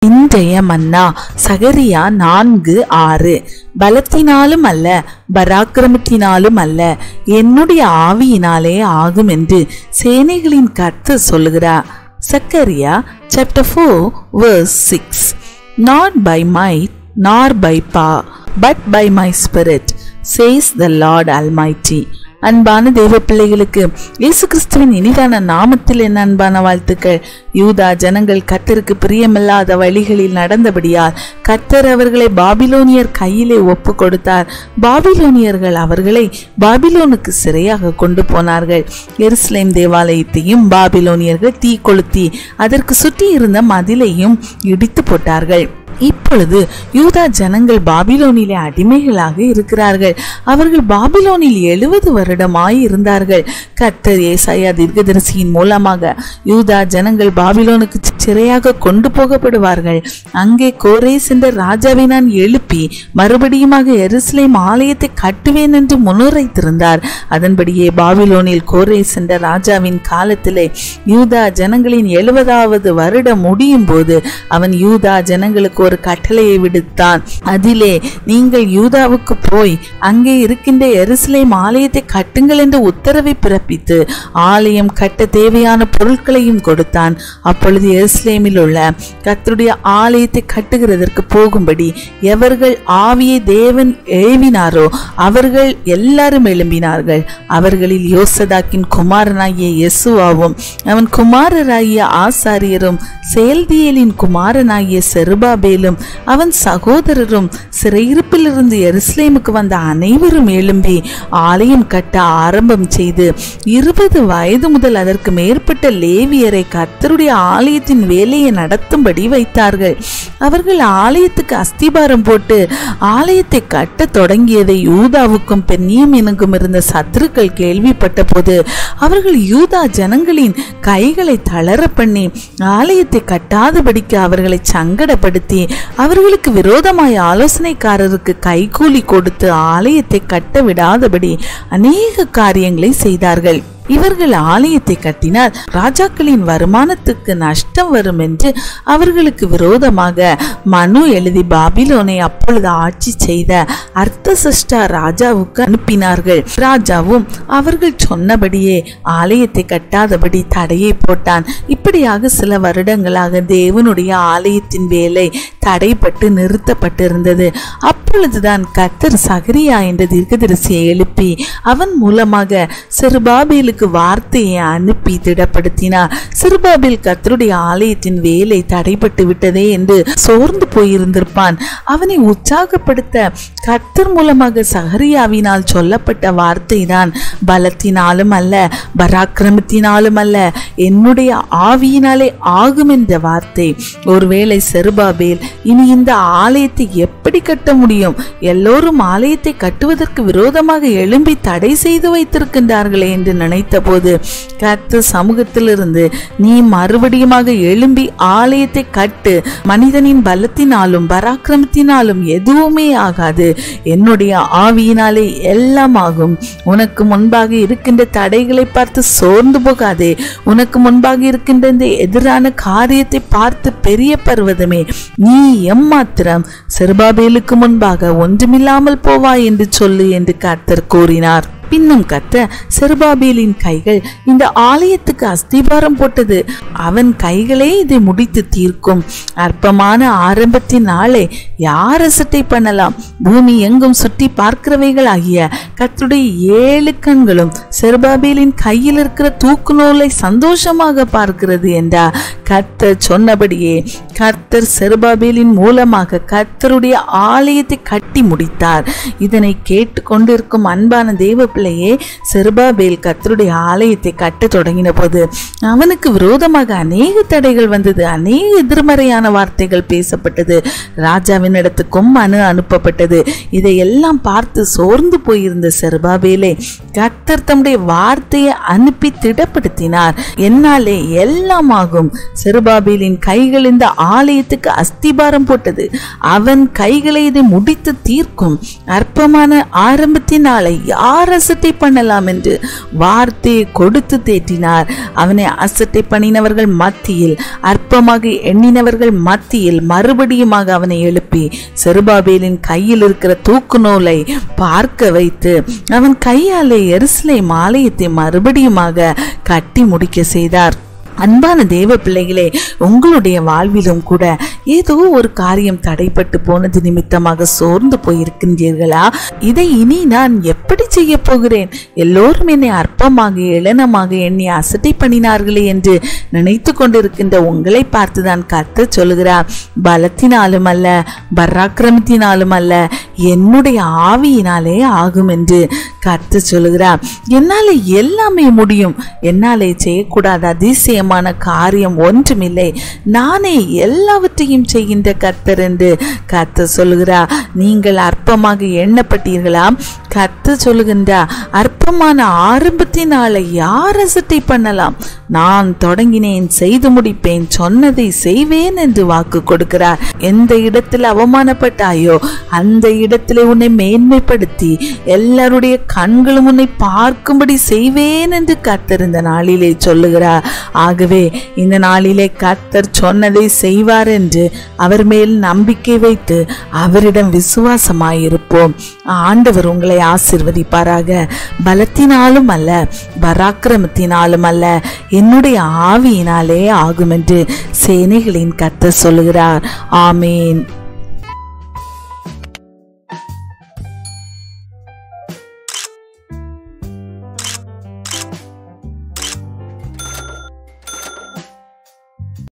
இன்றைய மன்னா சகரியா 4:6. பலத்தினாலும் அல்ல, பராக்கிரமத்தினாலும் அல்ல, என்னுடைய ஆவியினாலே ஆகும் என்று சேனைகளின் கர்த்தர் சொல்லுகிறார். சகரியா chapter 4:6. Not by might nor by power but by my spirit says the Lord Almighty. அன்பான தேவ பிள்ளைகளுக்கு இயேசு கிறிஸ்துவின் இனிதான நாமத்தில் என் அன்பான வாழ்த்துக்கள். யூதா ஜனங்கள் கர்த்தருக்கு பிரியமில்லாத வழிகளில் நடந்தபடியால் கர்த்தர் அவர்களை பாபிலோனியர் கையிலே ஒப்பு கொடுத்தார். பாபிலோனியர்கள் அவர்களை பாபிலோனுக்கு சிறையாக கொண்டு போனார்கள். எருசலேம் தேவாலயத்தையும் பாபிலோனியர்கள் தீ கொளுத்தி அதற்கு சுற்றி இருந்த மதிலையும் இடித்து போட்டார்கள். இப்பொழுது யூதா ஜனங்கள் பாபிலோனிலே அடிமைகளாக இருக்கிறார்கள். அவர்கள் பாபிலோனில் 70 வருடமாய் இருந்தார்கள். கர்த்தர் ஏசாயா தீர்க்கதரிசியின் மூலமாக யூதா ஜனங்கள் பாபிலோனுக்கு சிறையாக கொண்டு போகப்படுவார்கள். அங்கே கோரேஸ் என்ற ராஜாவை நான் எழுப்பி மறுபடியுமாக எருசலேம் ஆலயத்தை கட்டுவேன் என்று முன்னுரைத்திருந்தார். அதன்படியே பாபிலோனில் கோரேஸ் என்ற ராஜாவின் காலத்திலே யூதா ஜனங்களின் 70வது வருடம் முடியும் போது அவன் யூதா ஜனங்களுக்கு ஒரு கட்டளையை விடுத்தான். அதிலே, நீங்கள் யூதாவுக்கு போய் அங்கே இருக்கின்ற எருசலேம் ஆலயத்தை கட்டுங்கள் என்ற உத்தரவை பிறப்பித்து ஆலயம் கட்ட தேவையான பொருட்களையும் கொடுத்தான். அப்பொழுது எருசலேமில் உள்ள கர்த்தருடைய ஆலயத்தை கட்டுகிறதற்கு போகும்படி எவர்கள் ஆவியை தேவன் ஏவினாரோ அவர்கள் எல்லாரும் எழும்பினார்கள். அவர்களில் யோசதாக்கின் குமாரனாகிய யெசுவாவும் அவன் குமாரராகிய ஆசாரியரும் செயல்தியேலின் குமாரனாகிய செருபாபேலும் அவன் சகோதரரும் சிறையிருப்பிலிருந்து எருசலேமுக்கு வந்த அனைவரும் எழும்பி ஆலயம் கட்ட ஆரம்பம் செய்து 20 வயது முதல் அதற்கு மேற்பட்ட லேவியரை கர்த்தருடைய ஆலயத்தின் வேலையை நடத்தும்படி வைத்தார்கள். அவர்கள் ஆலயத்துக்கு அஸ்திபாரம் போட்டு ஆலயத்தை கட்ட தொடங்கியதை யூதாவுக்கும் பென்னியமீனுக்கும் இருந்த சத்துருக்கள் கேள்விப்பட்ட போது அவர்கள் யூதா ஜனங்களின் கைகளை தளர பண்ணி ஆலயத்தை கட்டாதபடிக்கு அவர்களை சங்கடப்படுத்தி அவர்களுக்கு விரோதமாய் ஆலோசனைக்காரருக்கு கைகூலி கொடுத்து ஆலயத்தை கட்ட விடாதபடி அநேக காரியங்களை செய்தார்கள். இவர்கள் ஆலயத்தை கட்டினால் ராஜாக்களின் வருமானத்துக்கு நஷ்டம் வரும் என்று அவர்களுக்கு விரோதமாக மனு எழுதி பாபிலோனை அப்பொழுது ஆட்சி செய்த அர்த்தசஷ்டா ராஜாவுக்கு அனுப்பினார்கள். ராஜாவும் அவர்கள் சொன்னபடியே ஆலயத்தை கட்டாதபடி தடையை போட்டான். இப்படியாக சில வருடங்களாக தேவனுடைய ஆலயத்தின் வேலை தடைப்பட்டு நிறுத்தப்பட்டிருந்தது. அப்பொழுதுதான் கர்த்தர் சகரியா என்ற தீர்க்கதரிசியை எழுப்பி அவன் மூலமாக செருபாபேலுக்கு வார்த்தையை அனுப்பி திடப்படுத்தினார். செருபாபேல் கர்த்தருடைய ஆலயத்தின் வேலை தடைப்பட்டு விட்டதே என்று சோர்ந்து போயிருந்திருப்பான். அவனை உற்சாகப்படுத்த கர்த்தர் மூலமாக சகரியாவினால் சொல்லப்பட்ட வார்த்தை தான், பலத்தினாலும் அல்ல, பராக்கிரமத்தினாலும் அல்ல, என்னுடைய ஆவியினாலே ஆகும் என்ற வார்த்தை. ஒருவேளை செருபாபேல் இனி இந்த ஆலயத்தை எப்படி கட்ட முடியும்? எல்லோரும் ஆலயத்தை கட்டுவதற்கு விரோதமாக எழும்பி தடை செய்து வைத்திருக்கின்றார்களே என்று நினைத்த போது கர்த்தர் சமூகத்திலிருந்து, நீ மறுபடியுமாக எழும்பி ஆலயத்தை கட்டு, மனிதனின் பலத்தினாலும் பராக்கிரமத்தினாலும் எதுவுமே ஆகாது, என்னுடைய ஆவியினாலே எல்லாம் ஆகும். உனக்கு முன்பாக இருக்கின்ற தடைகளை பார்த்து சோர்ந்து போகாதே. உனக்கு முன்பாக இருக்கின்ற இந்த எதிரான காரியத்தை பார்த்து பெரிய பர்வதமே, நீ எம்மாத்திரம் செருபாபேலுக்கு முன்பாக ஒன்றுமில்லாமல் போவாய் என்று சொல்லு என்று கர்த்தர் கூறினார். பின்னும் கர்த்தர் செருபாபேலின் கைகள் இந்த ஆலயத்துக்கு அஸ்திபாரம் போட்டது. அவன் கைகளே இதை முடித்து தீர்க்கும். அற்பமான ஆரம்பத்தின் நாளை யார் அசட்டை பண்ணலாம்? பூமி எங்கும் சுற்றி பார்க்கிறவைகள் ஆகிய கர்த்தருடைய 7 கண்களும் செருபாபேலின் கையில் இருக்கிற தூக்கு நூலை சந்தோஷமாக பார்க்கிறது என்றார். கர்த்தர் சொன்னபடியே கர்த்தர் செருபாபேலின் மூலமாக கர்த்தருடைய ஆலயத்தை கட்டி முடித்தார். இதனை கேட்டு கொண்டிருக்கும் அன்பான தேவ பிள்ளையே, செருபாபேல் கர்த்தருடைய ஆலயத்தை கட்ட தொடங்கின போது அவனுக்கு விரோதமாக அநேக தடைகள் வந்தது. அநேக எதிர்மறையான வார்த்தைகள் பேசப்பட்டது. ராஜாவின் இடத்துக்கும் மனு அனுப்பப்பட்டது. இதையெல்லாம் பார்த்து சோர்ந்து போயிருந்த செருபாபேலை கர்த்தர் தம்முடைய வார்த்தையை அனுப்பி திடப்படுத்தினார். என்னாலே எல்லாம் ஆகும். செருபாபேலின் கைகள் இந்த ஆலயத்துக்கு அஸ்திபாரம் போட்டது. அவன் கைகளை இதை முடித்து தீர்க்கும் அற்பமான ஆரம்பத்தினாலே யார் அசட்டை பண்ணலாம் என்று வார்த்தையை கொடுத்து தேற்றினார். அவனை அசட்டை பண்ணினவர்கள் மத்தியில், அற்பமாக எண்ணினவர்கள் மத்தியில் மறுபடியுமாக அவனை எழுப்பி செருபாபேலின் கையில் இருக்கிற தூக்கு நூலை பார்க்க வைத்து அவன் கையாலே எருசலேம் ஆலயத்தை மறுபடியுமாக கட்டி முடிக்க செய்தார். அன்பான தேவ பிள்ளைகளே, உங்களுடைய வாழ்விலும் கூட ஏதோ ஒரு காரியம் தடைப்பட்டு போனது நிமித்தமாக சோர்ந்து போயிருக்கின்றீர்களா? இதை இனி நான் எப்படி செய்ய போகிறேன், எல்லோரும் என்னை அற்பமாக ஏளனமாக எண்ணி அசட்டை பண்ணினார்களே என்று நினைத்து கொண்டிருக்கின்ற உங்களை பார்த்துதான் கர்த்தர் சொல்லுகிறார், பலத்தினாலும் அல்ல பராக்கிரமத்தினாலும் அல்ல என்னுடைய ஆவியினாலே ஆகும் என்று கர்த்தர் சொல்லுகிறார். என்னாலே எல்லாமே முடியும், என்னாலே செய்யக்கூடாத அதிசயம் காரியம் ஒன்றுமில்லை, நானே எல்லாவற்றையும் செய்கின்ற கர்த்தர் என்று கர்த்தர் சொல்லுகிறார். நீங்கள் அற்பமாக எண்ணப்பட்டீர்களா? கர்த்தர் சொல்லுகின்றார், அற்பமான ஆரம்பத்தினால யார் அசட்டை பண்ணலாம்? நான் தொடங்கினேன், செய்து முடிப்பேன், சொன்னதை செய்வேன் என்று வாக்கு கொடுக்கிறார். எந்த இடத்தில் அவமானப்பட்டாயோ அந்த இடத்திலே உன்னை மேன்மைப்படுத்தி எல்லாருடைய கண்களும் உன்னை பார்க்கும்படி செய்வேன் என்று கர்த்தர் இந்த நாளிலே சொல்லுகிறார். ஆகவே இந்த நாளிலே கர்த்தர் சொன்னதை செய்வார் என்று அவர் மேல் நம்பிக்கை வைத்து அவரிடம் விசுவாசமாயிருப்போம். ஆண்டவர் உங்களை ஆசீர்வதிப்பாராக. பலத்தினாலும் அல்ல பராக்கிரமத்தினாலும் அல்ல என்னுடைய ஆவியினாலே ஆகும் என்று சேனைகளின் கர்த்தர் சொல்லுகிறார். ஆமேன்.